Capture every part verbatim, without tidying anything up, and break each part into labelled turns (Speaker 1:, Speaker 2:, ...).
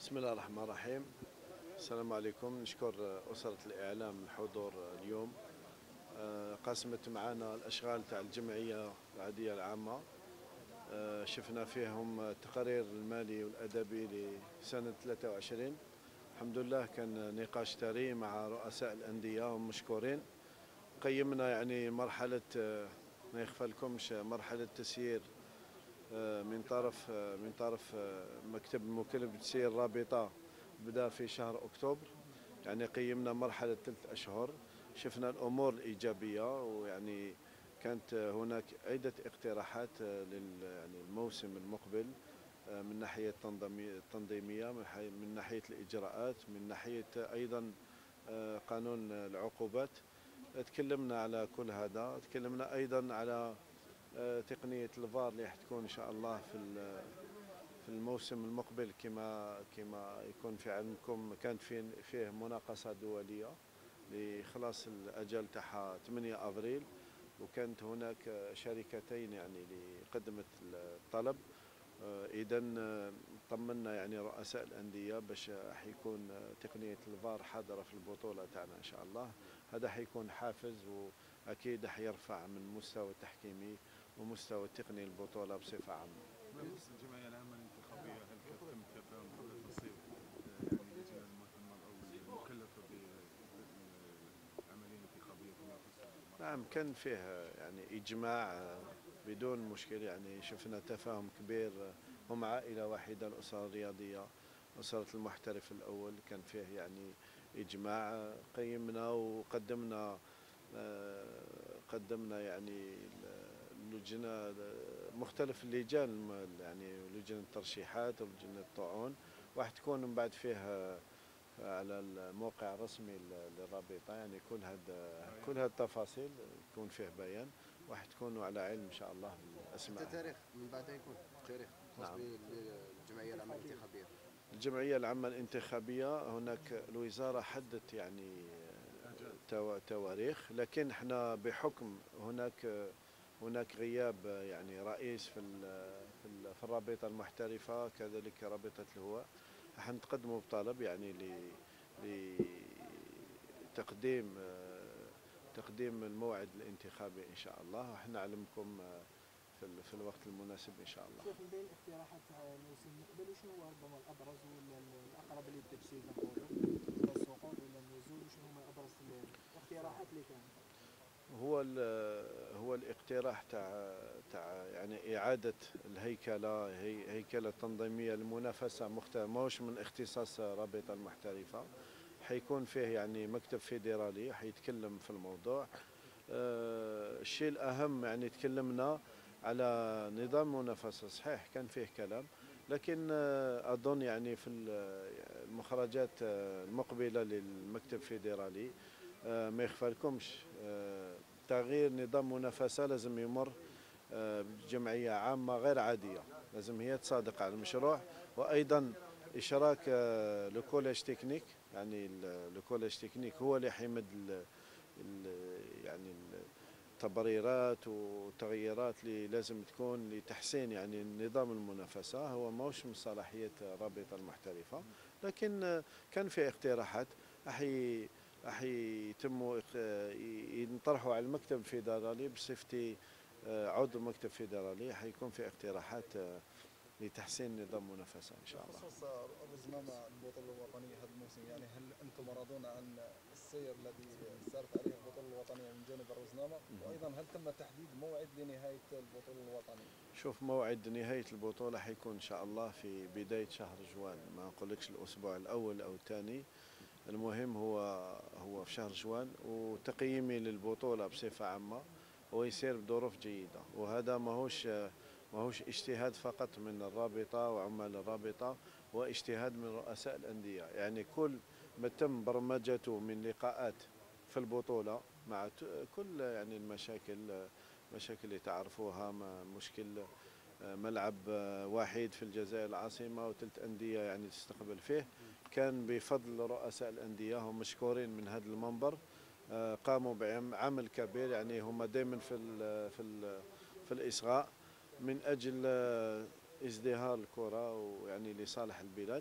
Speaker 1: بسم الله الرحمن الرحيم. السلام عليكم. نشكر أسرة الإعلام الحضور اليوم. آه، قسمت معنا الأشغال تاع الجمعية العادية العامة. آه، شفنا فيهم التقرير المالي والأدبي لسنة ثلاثة وعشرين. الحمد لله كان نقاش ثري مع رؤساء الأندية هم مشكورين. قيمنا يعني مرحلة، آه، ما يخفى لكمش، مرحلة تسيير آه، من طرف آه، من طرف آه، مكتب المكلف بتسيير الرابطة. بدأ في شهر أكتوبر، يعني قيمنا مرحلة ثلاث أشهر. شفنا الأمور الإيجابية، ويعني كانت هناك عدة اقتراحات لل يعني الموسم المقبل، من ناحية التنظيمية، من ناحية الإجراءات، من ناحية أيضا قانون العقوبات. تكلمنا على كل هذا. تكلمنا أيضا على تقنية الفار اللي حتكون إن شاء الله في في الموسم المقبل. كما كما يكون في علمكم، كانت فيه فيه مناقصة دولية لخلاص الأجل تاعها ثمانية أفريل، وكانت هناك شركتين يعني اللي قدمت الطلب. إذا طمنا يعني رؤساء الأندية باش حيكون تقنية الفار حاضرة في البطولة تاعنا إن شاء الله. هذا حيكون حافز، وأكيد حيرفع من مستوى التحكيمي ومستوى التقني البطولة بصفة عامة.
Speaker 2: بخصوص الجمعية العامة الانتخابية، هل كان تم التفاهم قبل تصويت يعني اللجنة المكلفة بالعملية الانتخابية فيما يخص المرحلة؟
Speaker 1: نعم، كان فيه يعني إجماع بدون مشكل. يعني شفنا تفاهم كبير. هم عائلة واحدة، الأسرة الرياضية، أسرة المحترف الأول. كان فيه يعني إجماع. قيمنا وقدمنا قدمنا يعني اللجنة، مختلف اللجان، يعني لجنة الترشيحات ولجنة الطعون، واحد تكون من بعد فيه على الموقع الرسمي للرابطة. يعني كل هذا كل هذه التفاصيل يكون فيه بيان، واحد تكونوا على علم إن شاء الله بالأسماء.
Speaker 3: حتى تاريخ من بعد يكون تاريخ خاص
Speaker 1: نعم.
Speaker 3: بالجمعية العامة الانتخابية.
Speaker 1: الجمعية العامة الانتخابية هناك الوزارة حدت يعني تواريخ، لكن احنا بحكم هناك هناك غياب يعني رئيس في في الرابطة المحترفة، كذلك رابطة الهواء، حنتقدموا بطلب يعني لتقديم تقديم الموعد الانتخابي ان شاء الله، وحنا نعلمكم في في الوقت المناسب ان شاء الله.
Speaker 4: شوف، من بين الاقتراحات تاع الموسم المقبل، وشنو هو ربما الابرز ولا الاقرب للتجسيد نقولوا، بالنسبه للسقوط ولا النزول؟ وشنو هما ابرز الاقتراحات اللي كانت؟
Speaker 1: هو هو الاقتراح تاع تاع يعني اعاده الهيكله، هي هيكله تنظيميه للمنافسه مختلفه، ماهوش من اختصاص رابطه المحترفه. حيكون فيه يعني مكتب فيدرالي حيتكلم في الموضوع. أه الشيء الاهم يعني تكلمنا على نظام منافسه. صحيح كان فيه كلام، لكن أه اظن يعني في المخرجات المقبله للمكتب الفيدرالي أه ما يخفالكمش أه تغيير نظام منافسه لازم يمر أه بجمعيه عامه غير عاديه، لازم هي تصادق على المشروع. وايضا اشراك أه لو تكنيك، يعني لو تكنيك هو اللي حيمد ال ال يعني التبريرات والتغييرات اللي لازم تكون لتحسين يعني نظام المنافسة. هو ماهوش من صلاحية الرابطة المحترفة، لكن كان في اقتراحات أحي أحي يتموا ينطرحوا على المكتب الفيدرالي بصفتي عضو مكتب فيدرالي. حيكون في اقتراحات لتحسين نظام المنافسة إن شاء الله.
Speaker 5: بخصوص رزنامة البطولة الوطنية هذا الموسم، يعني هل أنتم راضون عن السير الذي سارت عليه البطولة الوطنية من جانب الرزنامة؟ وأيضا هل تم تحديد موعد لنهاية البطولة الوطنية؟
Speaker 1: شوف، موعد نهاية البطولة حيكون إن شاء الله في بداية شهر جوان، ما نقولكش الأسبوع الأول أو الثاني. المهم هو هو في شهر جوان. وتقييمي للبطولة بصفة عامة هو يسير بظروف جيدة، وهذا ماهوش ماهوش اجتهاد فقط من الرابطة وعمال الرابطة، واجتهاد من رؤساء الأندية. يعني كل ما تم برمجته من لقاءات في البطولة مع كل يعني المشاكل مشاكل اللي تعرفوها، مشكل ملعب واحد في الجزائر العاصمة وثلاث أندية يعني تستقبل فيه، كان بفضل رؤساء الأندية هم مشكورين من هذا المنبر. قاموا بعمل كبير، يعني هم دائما في ال في ال في الإصغاء من أجل ازدهار الكرة ويعني لصالح البلاد.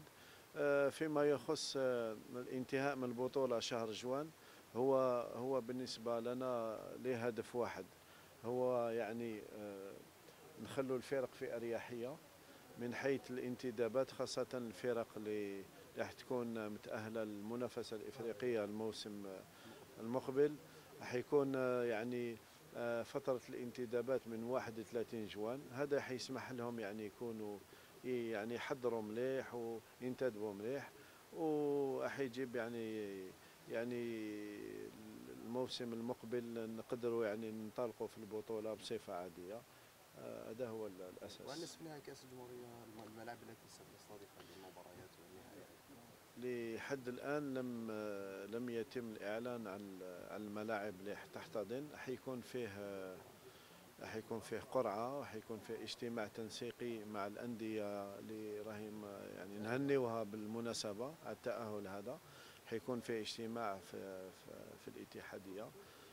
Speaker 1: آه، فيما يخص آه، الانتهاء من البطولة شهر جوان، هو هو بالنسبة لنا له هدف واحد، هو يعني آه، نخلوا الفرق في أريحية من حيث الانتدابات، خاصة الفرق اللي راح تكون متأهلة للمنافسة الإفريقية الموسم المقبل. راح يكون آه، يعني آه، فترة الانتدابات من واحد وثلاثين جوان، هذا حيسمح لهم يعني يكونوا يعني يحضروا مليح وينتدبوا مليح، وراح يجيب يعني يعني الموسم المقبل نقدروا يعني ننطلقوا في البطولة بصفة عادية. آه، هذا هو الأساس.
Speaker 3: وأنس، في نهاية كأس الجمهورية الملاعب التي ستستضيف هذه المباريات والنهائيات؟
Speaker 1: لحد الآن لم لم يتم الإعلان عن عن الملاعب اللي تحتضن. حيكون فيه حيكون فيه قرعة، وحيكون فيه اجتماع تنسيقي مع الأندية اللي راهم يعني نهنيوها بالمناسبة على التأهل هذا. حيكون فيه اجتماع في في, في الاتحادية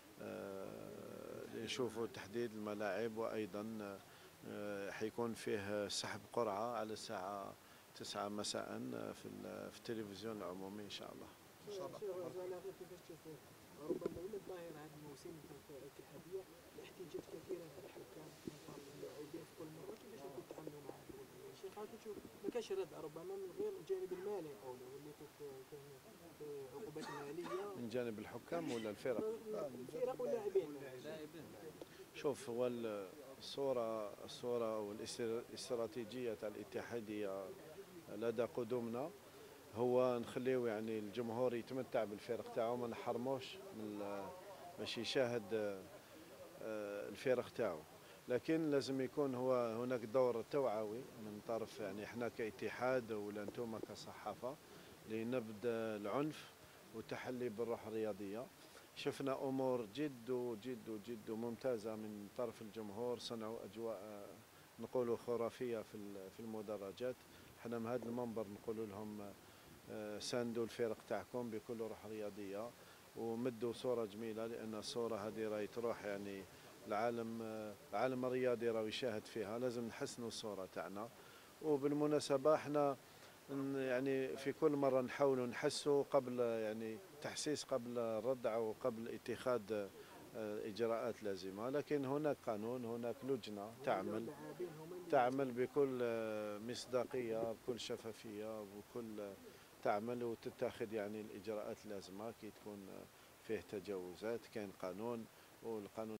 Speaker 1: لنشوفوا تحديد الملاعب، وأيضا حيكون فيه سحب قرعة على الساعة تسعة مساء في في التلفزيون العمومي إن شاء الله.
Speaker 5: ان شاء الله.
Speaker 4: كيفاش تشوف ربما الى الظاهر هذا الموسم في الاتحاديه الاحتجاجات كثيره على الحكام من طرف اللاعبين في كل مره، كيفاش راكم تتعاملوا مع هذا الشيء؟ خاطر تشوف ما كاش ردع ربما من غير الجانب المالي نقولوا، واللي كاين عقوبات ماليه
Speaker 1: من جانب الحكام ولا الفرق؟
Speaker 4: الفرق واللاعبين.
Speaker 1: شوف، هو الصورة الصورة والاستراتيجية تاع الاتحادية لدى قدومنا هو نخليو يعني الجمهور يتمتع بالفرق تاعو، ما نحرموش من باش يشاهد الفرق تاعو، لكن لازم يكون هو هناك دور توعوي من طرف يعني احنا كاتحاد ولا انتم كصحافة لنبذ العنف والتحلي بالروح الرياضية. شفنا امور جد جد جد ممتازه من طرف الجمهور، صنعوا اجواء نقولوا خرافيه في في المدرجات. احنا من هذا المنبر نقول لهم ساندوا الفرق تاعكم بكل روح رياضيه، ومدوا صوره جميله، لان الصوره هذه راهي تروح يعني العالم العالم الرياضي راه يشاهد فيها، لازم نحسنوا الصوره تاعنا. وبالمناسبه احنا يعني في كل مرة نحاولوا نحسوا قبل يعني تحسيس قبل الردع وقبل اتخاذ إجراءات لازمة، لكن هناك قانون، هناك لجنة تعمل تعمل بكل مصداقية، بكل شفافية، بكل تعمل وتتخذ يعني الإجراءات اللازمة كي تكون فيه تجاوزات. كاين قانون، والقانون